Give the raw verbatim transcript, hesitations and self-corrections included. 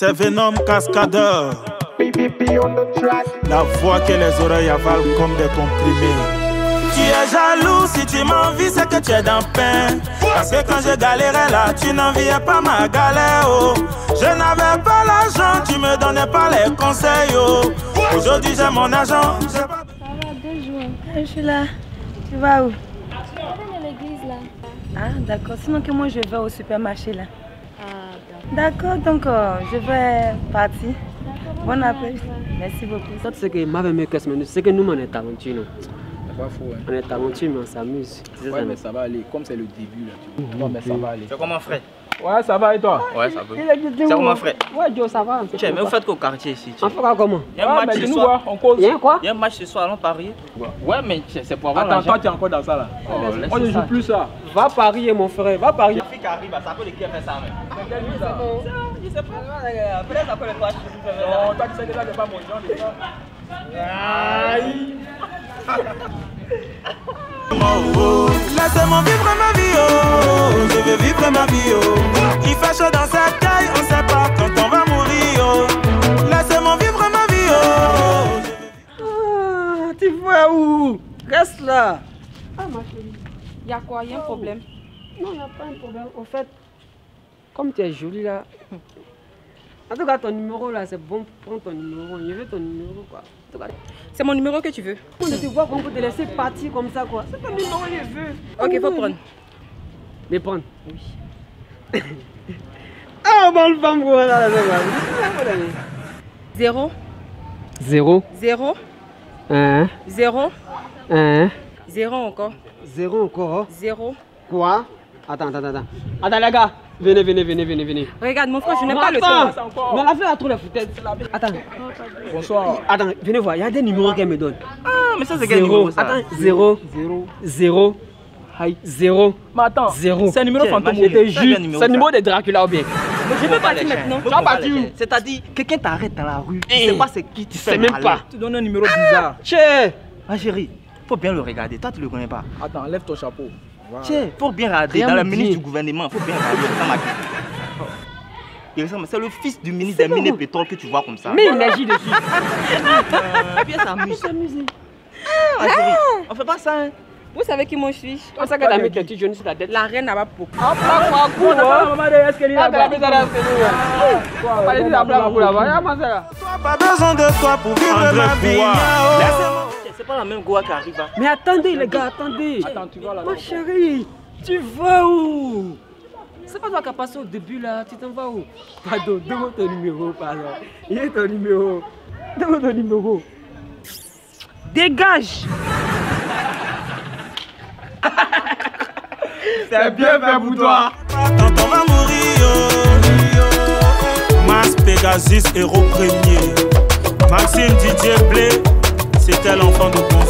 C'est Venom Cascadeur. La voix que les oreilles avalent comme des comprimés. Tu es jaloux, si tu m'envies, c'est que tu es dans le pain. Parce que quand je galérais là, tu n'enviais pas ma galère. Oh. Je n'avais pas l'argent, tu me donnais pas les conseils. Oh. Aujourd'hui j'ai mon argent. Ça va, deux jours. Je suis là. Tu vas où? Je suis à l'église là. Ah d'accord, sinon que moi je vais au supermarché là. Ah d'accord, donc euh, je vais partir. Bon appétit. Merci beaucoup. Ça c'est que ma mère me c'est que nous on est talentueux. C'est pas faux, hein. On est talentueux mais on s'amuse. Ouais, mais ça va aller. Comme c'est le début là, tu vois. Non, mais ça va aller. C'est comment, frère? Ouais, ça va et toi? Ouais, ça va. C'est comment, frère? Ouais, Joe, ça va. Tiens, mais vous faites qu'au quartier ici. On fera comment? Il y a un match ce nous, soir. on cause. Il y a quoi? Il y a un match ce soir, allons parier. Ouais, mais c'est pour avoir Attends, l'argent. toi tu es encore dans ça là. Oh, Moi je joue plus ça. Va parier mon frère, va parier. La fille qui arrive, ça peut les qui a fait ça même. C'est quelle vie ça? Je sais pas. Peut-être ça peut les toi. Non, toi tu sais déjà que c'est pas mon genre déjà. Aïe. Laissez-moi vivre ma vie, oh. Je veux vivre ma vie, oh. Il fait chaud dans cette taille, on sait pas quand on va mourir, oh. Laissez-moi vivre ma vie, oh. Ah, tu vas où? Reste là. Ah ma chérie, il y a quoi? Il y a un problème? Non, il n'y a pas un problème. Au fait, comme tu es jolie là. En tout cas, ton numéro là, c'est bon. Prends ton numéro. Je veux ton numéro quoi. C'est mon numéro que tu veux? On ne te voit qu'on peut te laisser partir comme ça quoi. C'est ton numéro, je veux. Ok, faut prendre. Les prendre? Oui. Ah, bonne femme pour là, Zéro. Zéro. Zéro. Un. Zéro. Un. Zéro encore. Zéro encore. Zéro. Quoi? Attends, attends, attends. Attends les gars. Venez, venez, venez, venez, venez. Regarde mon frère, je n'ai Non, pas le attends. temps. Mais la fille a trop la foutaise. Attends. Bonsoir. Attends, venez voir. Il y a des numéros qu'elle me donne. Ah, mais ça c'est quel Zéro. numéro ça? Attends, zéro. Zéro. Zéro. Aïe. Zéro. Mais attends, Zéro. c'est un numéro Tiens, fantôme. ma chérie, Je te ça, c'est un jure, numéro, c'est le ça. numéro de Dracula ou bien. Je peux partir maintenant. Tu vas partir où? C'est-à-dire, quelqu'un t'arrête dans la rue, tu Eh. sais pas c'est qui, tu sais fais même malin. pas. Tu donnes un numéro bizarre. Tchè. Ah chérie, faut bien le regarder, toi tu le connais pas. Attends, lève ton chapeau. Voilà. Tiens, faut bien regarder, Rien dans le me ministre dit. du gouvernement, faut bien regarder, il ressemble à qui? Il ressemble- C'est le fils du ministre des mines et pétrole que tu vois comme ça. Mets l'énergie dessus. Et puis elle s'amuse. Ah chérie, on fait pas ça hein. Vous savez qui moi je suis? C'est ça que t'as mis tes petits genoux sur ta tête. La reine à Bapou. Ah, pas quoi, Oh, attends, la maman derrière, est-ce qu'elle est Ah, là-bas? t'as mis ça là, c'est nous. Quoi, Pas les la blague là-bas. Y'a pas ça. Toi, pas besoin de toi pour vivre ma vie, oh. C'est pas la même Goa qui arrive. Hein. Mais attendez les gars, attendez. Attends, tu vas là. Ma chérie, tu vas où? C'est pas toi qui as passé au début là, tu t'en vas où? Pardon, donne-moi ton numéro, pardon. Il est ton numéro. Donne-moi ton numéro. Dégage! C'est bien fait pour toi. Quand on va mourir, oh. Mas Pegasus, héros premier. Maxime Didier Blé, c'était l'enfant de bon.